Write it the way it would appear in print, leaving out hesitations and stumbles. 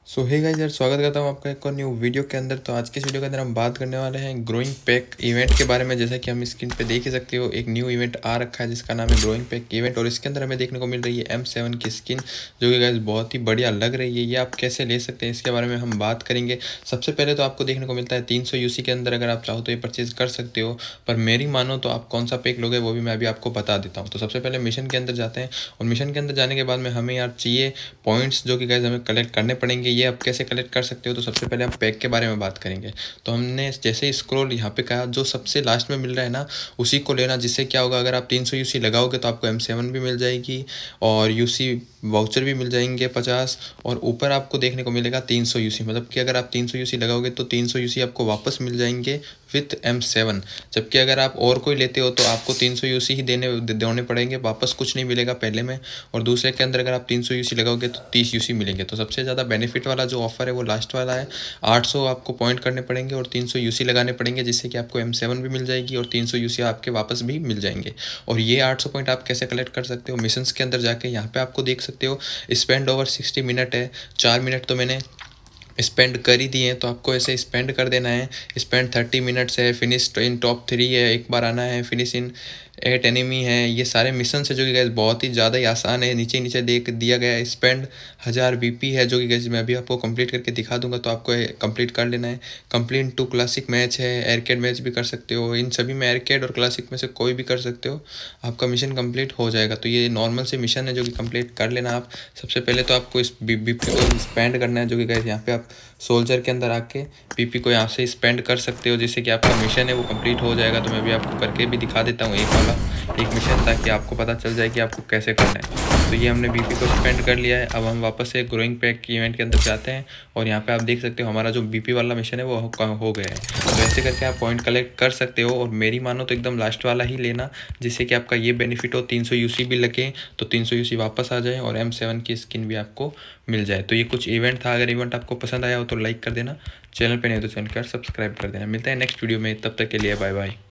सो hey guys यार, स्वागत करता हूँ आपका एक और न्यू वीडियो के अंदर। तो आज के इस वीडियो के अंदर हम बात करने वाले हैं ग्रोइंग पैक इवेंट के बारे में। जैसा कि हम स्क्रीन पे देख ही सकते हो, एक न्यू इवेंट आ रखा है जिसका नाम है ग्रोइंग पैक इवेंट, और इसके अंदर हमें देखने को मिल रही है M7 की स्किन, जो कि गाइस बहुत ही बढ़िया लग रही है। ये आप कैसे ले सकते हैं इसके बारे में हम बात करेंगे। सबसे पहले तो आपको देखने को मिलता है 300 UC के अंदर, अगर आप चाहो तो ये परचेज कर सकते हो। पर मेरी मानो तो आप कौन सा पैक लोगे वो भी मैं अभी आपको बता देता हूँ। तो सबसे पहले मिशन के अंदर जाते हैं, और मिशन के अंदर जाने के बाद में हमें यार चाहिए पॉइंट्स, जो कि गाइस हमें कलेक्ट करने पड़ेंगे। ये आप कैसे कलेक्ट कर सकते हो, तो सबसे पहले आप पैक के बारे में बात करेंगे। तो हमने जैसे स्क्रॉल यहाँ पे कहा, जो सबसे लास्ट में मिल रहा है ना उसी को लेना। जिससे क्या होगा, अगर आप 300 UC लगाओगे तो आपको M7 भी मिल जाएगी और UC वाउचर भी मिल जाएंगे 50, और ऊपर आपको देखने को मिलेगा 300 UC। मतलब कि अगर आप 300 UC लगाओगे तो 300 UC आपको वापस मिल जाएंगे विथ M7। जबकि अगर आप और कोई लेते हो तो आपको 300 UC ही देने पड़ेंगे, वापस कुछ नहीं मिलेगा पहले में। और दूसरे के अंदर अगर आप 300 UC लगाओगे तो 30 UC मिलेंगे। तो सबसे ज़्यादा बेनिफिट वाला जो ऑफर है वो लास्ट वाला है। 800 आपको पॉइंट करने पड़ेंगे और 300 UC लगाने पड़ेंगे, जिससे कि आपको M7 भी मिल जाएगी और 300 UC आपके वापस भी मिल जाएंगे। और ये 800 पॉइंट आप कैसे कलेक्ट कर सकते हो, मिशंस के अंदर जाके यहाँ पे आपको देख सकते हो स्पेंड ओवर 60 मिनट है। 4 मिनट तो मैंने स्पेंड कर ही दिए हैं, तो आपको ऐसे स्पेंड कर देना है। स्पेंड 30 मिनट्स है, फिनिश इन टॉप 3 है, एक बार आना है, फिनिश इन 8 एनिमी है। ये सारे मिशन है जो कि गैस बहुत ही ज़्यादा ही आसान है। नीचे नीचे देख दिया गया है। स्पेंड 1000 BP है, जो कि गैस मैं अभी आपको कंप्लीट करके दिखा दूंगा, तो आपको कंप्लीट कर लेना है। कंप्लीट 2 क्लासिक मैच है, एयरकेड मैच भी कर सकते हो। इन सभी में एयरकेड और क्लासिक में से कोई भी कर सकते हो, आपका मिशन कंप्लीट हो जाएगा। तो ये नॉर्मल से मिशन है जो कि कंप्लीट कर लेना आप। सबसे पहले तो आपको इस BP को स्पेंड करना है, जो कि गैस यहाँ पे आप सोल्जर के अंदर आके PP को यहाँ से स्पेंड कर सकते हो, जिससे कि आपका मिशन है वो कंप्लीट हो जाएगा। तो मैं भी आपको करके भी दिखा देता हूँ एक मिशन, ताकि आपको पता चल जाए कि आपको कैसे करना है। तो ये हमने BP को स्पेंड कर लिया है। अब हम वापस से ग्रोइंग पैक की इवेंट के अंदर जाते हैं, और यहाँ पे आप देख सकते हो हमारा जो BP वाला मिशन है वो हो गया है। तो ऐसे करके आप पॉइंट कलेक्ट कर सकते हो। और मेरी मानो तो एकदम लास्ट वाला ही लेना, जिससे कि आपका ये बेनिफिट हो, 300 UC भी लगे तो 300 UC वापस आ जाए और M7 की स्किन भी आपको मिल जाए। तो ये कुछ इवेंट था। अगर इवेंट आपको पसंद आया हो तो लाइक कर देना, चैनल पे नहीं हो तो चैनल को सब्सक्राइब कर देना। मिलता है नेक्स्ट वीडियो में, तब तक के लिए बाय बाय।